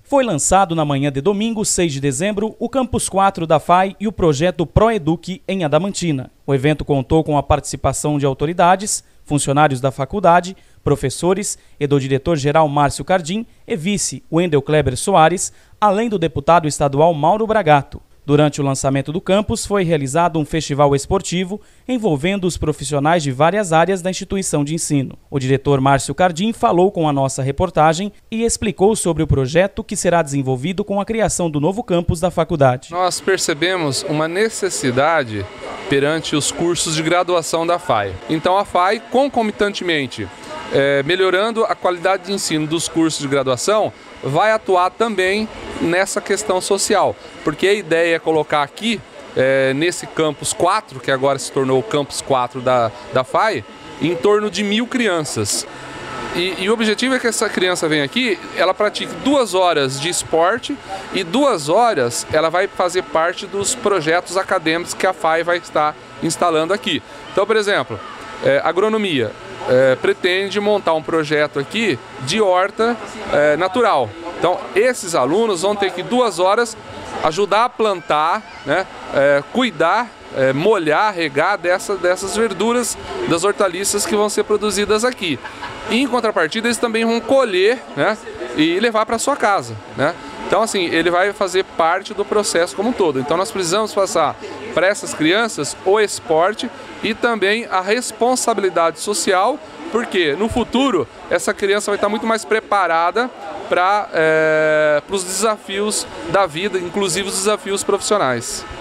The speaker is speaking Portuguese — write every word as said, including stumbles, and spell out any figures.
Foi lançado na manhã de domingo, seis de dezembro, o Campus quatro da F A I e o projeto ProEduc em Adamantina. O evento contou com a participação de autoridades, funcionários da faculdade, professores e do diretor-geral Márcio Cardim e vice Wendel Kleber Soares, além do deputado estadual Mauro Bragato. Durante o lançamento do campus, foi realizado um festival esportivo envolvendo os profissionais de várias áreas da instituição de ensino. O diretor Márcio Cardim falou com a nossa reportagem e explicou sobre o projeto que será desenvolvido com a criação do novo campus da faculdade. Nós percebemos uma necessidade perante os cursos de graduação da F A I. Então a F A I, concomitantemente, é, melhorando a qualidade de ensino dos cursos de graduação, vai atuar também nessa questão social, porque a ideia é colocar aqui, é, nesse Campus quatro, que agora se tornou o Campus quatro da, da F A I, em torno de mil crianças. E, e o objetivo é que essa criança venha aqui, ela pratique duas horas de esporte e duas horas ela vai fazer parte dos projetos acadêmicos que a F A I vai estar instalando aqui. Então, por exemplo, é, agronomia. É, pretende montar um projeto aqui de horta é, natural. Então, esses alunos vão ter que duas horas ajudar a plantar, né, é, cuidar, é, molhar, regar dessa, dessas verduras, das hortaliças que vão ser produzidas aqui. E, em contrapartida, eles também vão colher, né, e levar para sua casa, né? Então, assim, ele vai fazer parte do processo como um todo. Então, nós precisamos passar para essas crianças o esporte e também a responsabilidade social, porque no futuro essa criança vai estar muito mais preparada para é, os desafios da vida, inclusive os desafios profissionais.